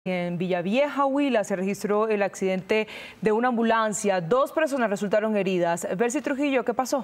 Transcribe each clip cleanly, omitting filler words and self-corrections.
En Villavieja, Huila, se registró el accidente de una ambulancia. 2 personas resultaron heridas. Bercy Trujillo, ¿qué pasó?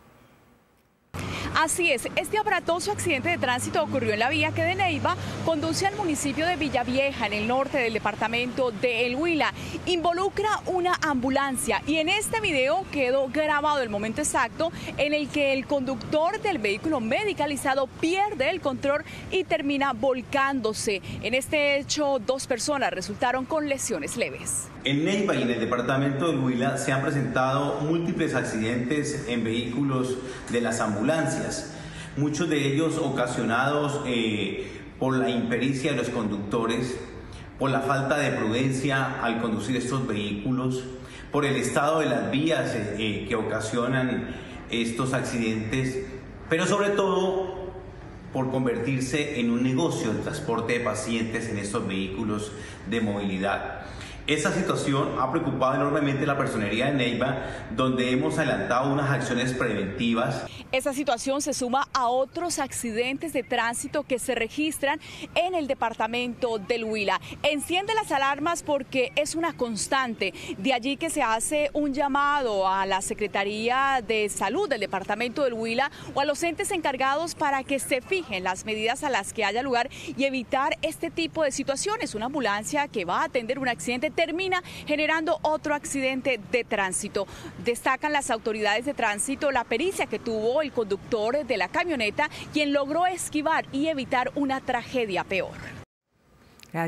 Así es, este aparatoso accidente de tránsito ocurrió en la vía que de Neiva conduce al municipio de Villavieja, en el norte del departamento de El Huila. Involucra una ambulancia y en este video quedó grabado el momento exacto en el que el conductor del vehículo medicalizado pierde el control y termina volcándose. En este hecho, 2 personas resultaron con lesiones leves. En Neiva y en el departamento del Huila se han presentado múltiples accidentes en vehículos de las ambulancias, muchos de ellos ocasionados por la impericia de los conductores, por la falta de prudencia al conducir estos vehículos, por el estado de las vías que ocasionan estos accidentes, pero sobre todo por convertirse en un negocio el transporte de pacientes en estos vehículos de movilidad. Esta situación ha preocupado enormemente a la personería de Neiva, donde hemos adelantado unas acciones preventivas. Esta situación se suma a otros accidentes de tránsito que se registran en el departamento del Huila. Enciende las alarmas porque es una constante. De allí que se hace un llamado a la Secretaría de Salud del departamento del Huila o a los entes encargados para que se fijen las medidas a las que haya lugar y evitar este tipo de situaciones. Una ambulancia que va a atender un accidente termina generando otro accidente de tránsito. Destacan las autoridades de tránsito la pericia que tuvo el conductor de la camioneta, quien logró esquivar y evitar una tragedia peor.